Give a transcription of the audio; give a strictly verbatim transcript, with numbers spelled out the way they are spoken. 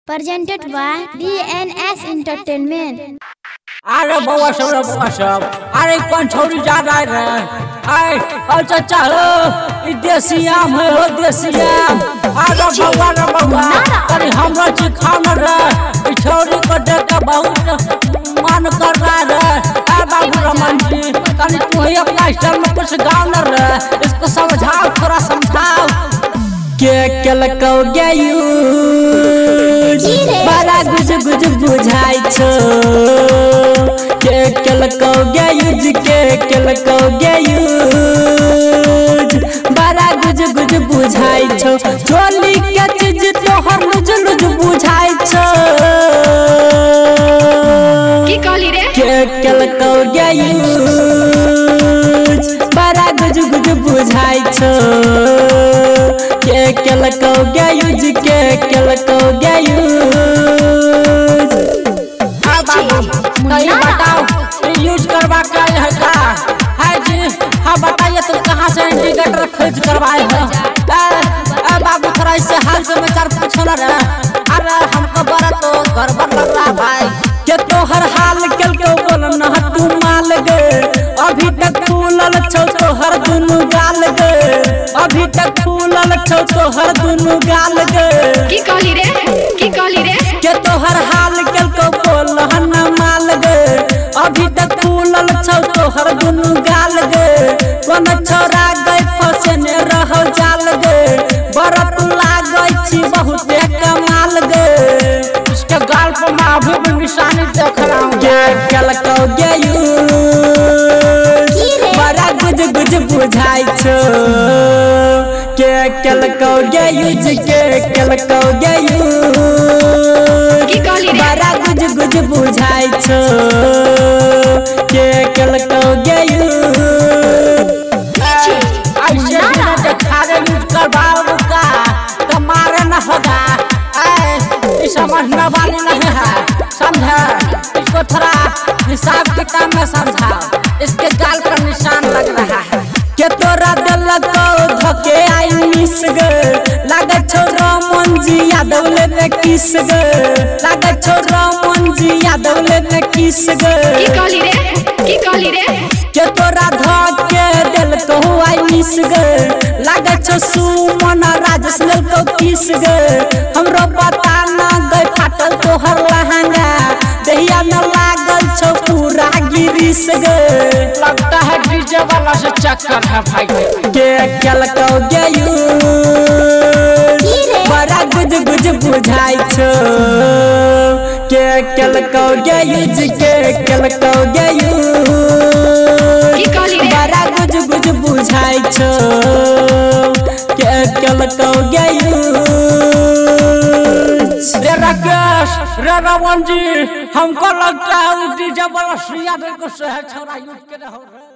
Presented by D N S Entertainment। अरे बउआ सब रे बउआ सब, अरे कौन छोरी जा रहा है? अरे और चाचा हो, ई देसी आम है हो देसी आम। अरे बउआ रे बउआ, अरे हमरा चिखा न रे, ई छोरी को देख के बहुत मन कर रहा है। ए बाबू रमन जी, कल तू ही अपना स्टाइल में कुछ गाओ न रे, इसको समझाओ, थोड़ा समझाओ। के कल को गयू बड़ा गुज गुज बुझाई छो, के कल को गयूज के कल को गयूज बड़ा गुज गुज बुझाई छो। चोली के चीज तोहर लुज लुज बुझाई छो, की कहली रे? के कल को गयूज बड़ा गुज गुज बुझाई छो, के कल को गयूज के कल को गयूज। बताओ यूज करवा के है का है जी? हाँ बताइए तुम कहाँ से इंडिकेटर खोज करवाए हो? ए बाबू थोड़ा इससे हाल समाचार पूछो ना रे। अरे हमको बड़ा तो गड़बड़ लग रहा भाई, के तोहर हाल कल के बोल न तू माल गे, अभी तक फूलल छौ तोहर दुनु गाल गे, अभी तक फूलल छौ तोहर दुनु गाल गे। की कहली रे? की कहली रे? के तोहर हाल कल के बोल न माल गे, अभी तक फूलल छौ तोहर दुनु गाल गे। कोन छोरा गई फसे ने रहो जाल गे, बरत लागै छी बहुत कमाल गे। इसके गाल पर मैं अभी भी निशानी देख रहा हूँ। के कल को गयूज बड़ा गुज गुज बुझाई छो, के कल को गयूज के कल को गयूज बड़ा गुज गुज बुझाई छो, के कल को गयूज। ऐसे बिना देखारे यूज करवाओ का तो मारे न होगा। ऐ समझने वाली नहीं है, समझा? इसको थोड़ा हिसाब किताब में समझाओ, इसके गाल पर निशान लग रहा है। के तोरा दिल को धके आई मिस गे, लागे छो रमन जी यादव ले किस गे, लागे छो रमन जी यादव ले किस गे। की कहली रे? की कहली रे? के तोरा धके दिल को आई मिस गे, लागे छो सुमन राजेश ले को किस गे। हमरो पता न गई फाटल तोहर लहंगा, दहिया में लागल छो पूरा गिरिस गे। लगता है डीजे वाला से चक्कर है भाई। के कल को गयूज बड़ा गुज गुज बुझाई छो, के कल को गयूज के कल को गयूज बड़ा गुज गुज बुझाई छो, के कल को गयूज। रे राकेश, रे रमन जी, हमको लगता है डीजे वाला सुइया को शहर छोड़ा यूज के रहो।